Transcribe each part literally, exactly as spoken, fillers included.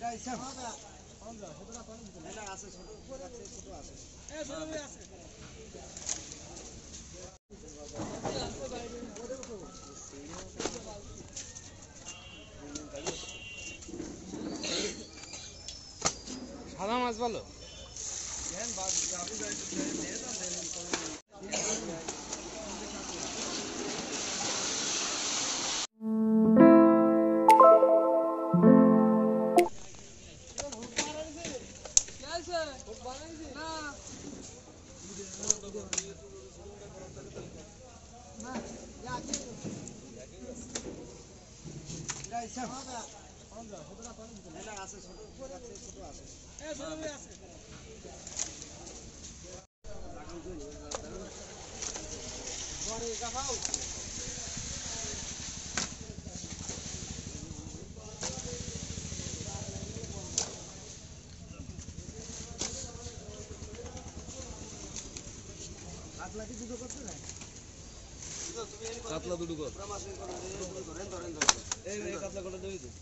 সাদা মাছ ভালো কাতলা দুটো কর এই এই কাতলা কোটা দেই তো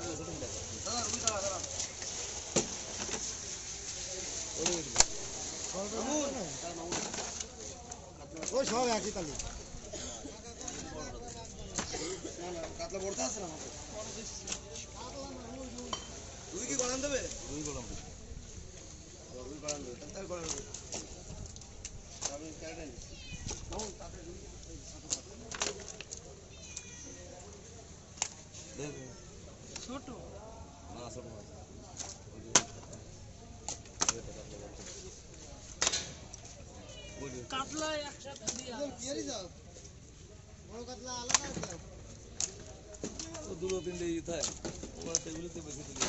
ওই সব একই তালি না না কাতলা বড়টা আছে না আমাদের দুই কি গলান দেবে দুই গলান দেবে দুই গলান দেবে তাই গলান দেবে আমি কেটে নিই নাও তাতে ছোট না ছোট মাছ কাতলা একসাথে দিয়া কেরি যাও বড় কাতলা আলাদা দাও তো দুটো তিনটে ই থাকে ওরা টেবিলেতে বেশি দিলে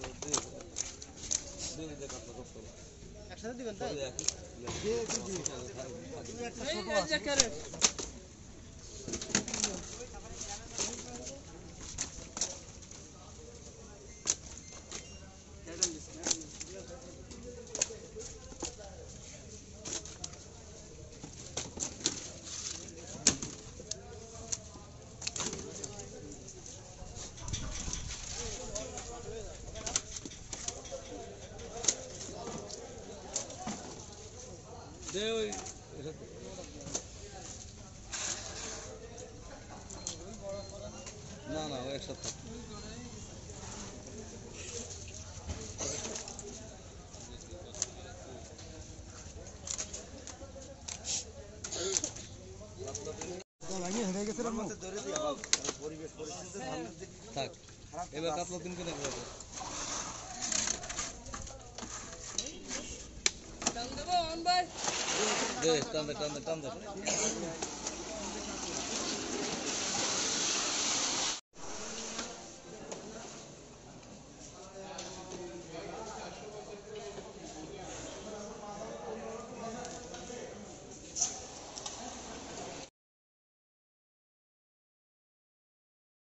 দে দে কাতলা করতে একসাথে দিবেন তাই দে দে তুমি একটা ছোট আছে এই করে দে ওই না না একসাথে থাক এবার কাতলা তিন কিনে দেবো দে টান দে টান দে টান দে